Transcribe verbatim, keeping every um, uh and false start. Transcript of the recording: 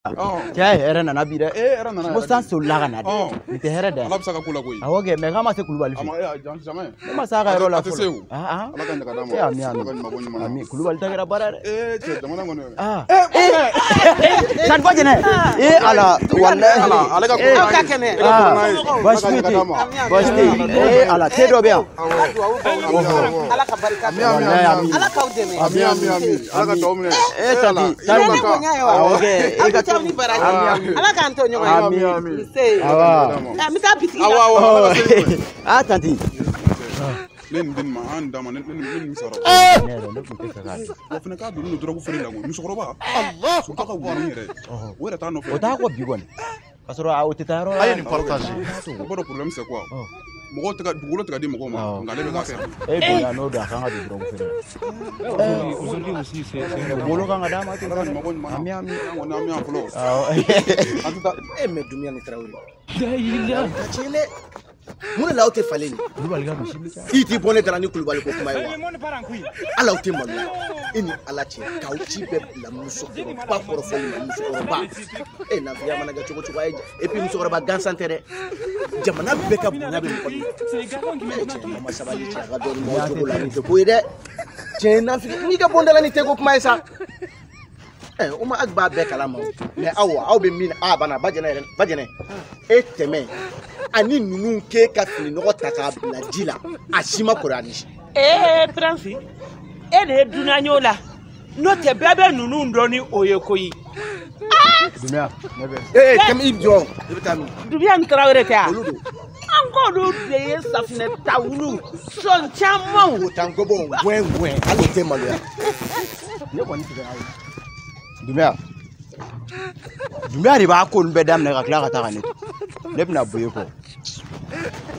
Cɛ hɛrɛ nana bi dɛ ko san solila ka na dɛ nin tɛ hɛrɛ dɛ Ala bɛ se ka kula koyi awɔ kɛ mais k'a ma se Kulubali fɛ ne ma se a ka yɔrɔ la fɔlɔ Ala ka ɲaga d'a ma ami ami ami Kulubali ta kɛra baara dɛ ee cɛ jamana kɔnɔ san ko jɛnɛ ee ala wallahi ala ale ka aw ka kɛnɛ baasi foyi tɛ baasi tɛ ee ala te dɔ bɛ yan Ala ka barika Ala k'aw dɛmɛ ami ami ami ala ka taw minɛ ee tanti tanti ko ɲa ye wa awɔ kɛ e ka taw ni baraji Ala k'an to ɲɔgɔn ye ami ami awa an bɛ taa bitigi awa la awa ah tanti ne nin den ma an dama ne ne sara ne yɛrɛ ne tun tɛ fɛ k'a dun o fana k'a don dɔrɔgu feere la koyi musokɔrɔba Allah so ka wari yɛrɛ o yɛrɛ t'a nɔfɛ o t'a kɔ bi kɔni ka sɔrɔ a o tɛ taa yɔrɔ la a ye nin partage o b'a dɔn problème c'est quoi mɔgɔw tɛ ka dugukolo tɛ ka di mɔgɔw ma nka ale bɛ k'a kɛ e bonya n'o don a kan ka don dɔrɔgu feere la aujourd'hui aussi c'est bolo kan ka d'a ma ten ala ni mɔgɔ ɲuman ami ami an kɔni an bɛ yan fɔlɔ awɔ an tɛ taa e mɛ dunuya ni tarawele ka tiɲɛ dɛ mun de la aw tɛ falen Kulubali ka misi bɛ taa i t'i bɔ ne dara ni Kulubali ko kuma ye wa ala aw tɛ maloya i ni ala cɛ k'aw ci bɛɛ bila musokɔrɔba kɔrɔ fɔli ma musokɔrɔba e nafiya mana kɛ cogo cogo a ye et puis musokɔrɔba gansan tɛ dɛ jamana bɛɛ ka bonya bɛ mɔgɔ min na e cɛ mama sabali cɛ a ka dɔɔni bɔ o cogo la nin tɛ ko ye dɛ tiɲɛ nafiya n'i ka bɔ n dala ni tɛ ko kuma ye sa o ma b'a bɛɛ kalama mais aw aw bɛ min a banna Bajɛnɛ yɛrɛ Bajɛnɛ e tɛmɛ ani ninnu k'e ka fini nɔgɔ ta k'a bila ji la a si ma kɔrɔ ani si. ee Prince e de ye dunan y'o la n'o tɛ bɛɛ bɛ ninnu dɔn ni o ye koyi dunuya ne bɛ ee tɛmɛ i jɔ i bɛ taa min Dubiya ni Tarawele tɛ olu don an k'olu de ye safinɛ tawulu sɔn camanw o t'an ko bɔ wɛn wɛn hali tɛ maloya ne kɔni tigɛ aw dunuya dunuya de b'a ko ninnu bɛɛ daminɛ ka tila ka taa ka ne to ne bɛna bɔ e kɔ